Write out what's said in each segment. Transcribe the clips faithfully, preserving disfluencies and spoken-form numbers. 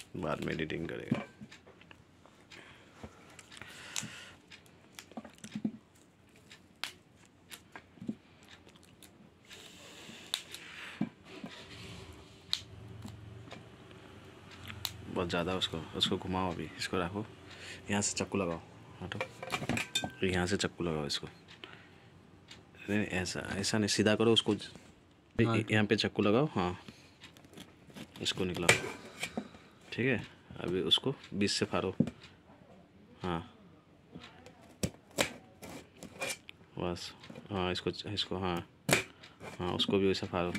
बाद में एडिटिंग करेगा। बहुत ज़्यादा उसको उसको घुमाओ, अभी इसको रखो, यहाँ से चाकू लगाओ, हटो, यहाँ से चाकू लगाओ इसको, नहीं ऐसा ऐसा नहीं, सीधा करो उसको, यहाँ पे चाकू लगाओ, हाँ इसको निकलाओ, ठीक है। अभी उसको बीच से फाड़ो, हाँ बस, हाँ इसको इसको हाँ हाँ उसको भी वैसे फाड़ो।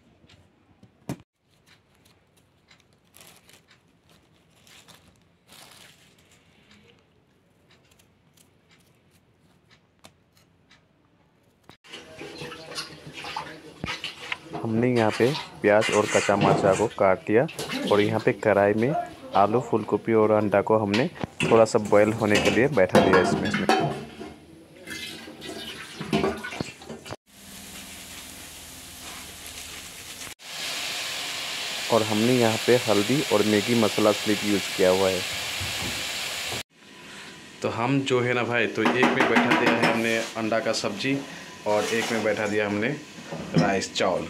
हमने यहाँ पे प्याज और कच्चा मरचा को काट लिया और यहाँ पे कढ़ाई में आलू, फूलगोभी और अंडा को हमने थोड़ा सा बॉयल होने के लिए बैठा दिया इसमें इसमें और हमने यहाँ पे हल्दी और मैगी मसाला स्लिप यूज़ किया हुआ है। तो हम जो है ना भाई, तो एक में बैठा दिया है हमने अंडा का सब्जी और एक में बैठा दिया हमने राइस चावल।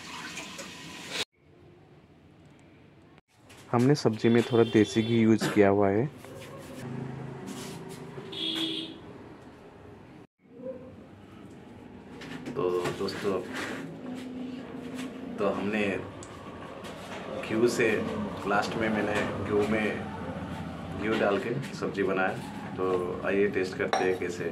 हमने सब्जी में थोड़ा देसी घी यूज़ किया हुआ है। तो दोस्तों, तो हमने घी से लास्ट में मैंने घी में घी डाल के सब्जी बनाया। तो आइए टेस्ट करते हैं कैसे।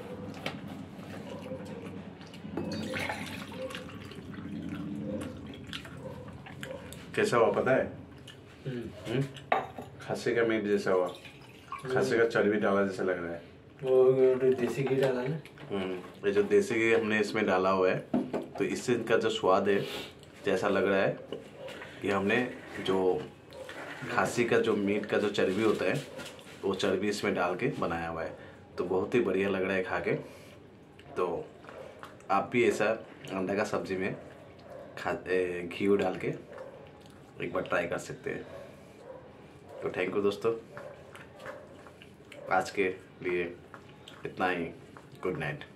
कैसा हुआ पता है? हम्म खस्सी का मीट जैसा हुआ, खस्सी का चर्बी डाला जैसा लग रहा है। वो देसी घी डाला है। हम्म ये जो देसी घी हमने इसमें डाला हुआ है, तो इससे इनका जो स्वाद है, जैसा लग रहा है कि हमने जो खस्सी का जो मीट का जो चर्बी होता है, वो चर्बी इसमें डाल के बनाया हुआ है। तो बहुत ही बढ़िया लग रहा है खा के। तो आप भी ऐसा अंडा का सब्जी में खा घी डाल के एक बार ट्राई कर सकते हैं। तो थैंक यू दोस्तों, आज के लिए इतना ही। Good night.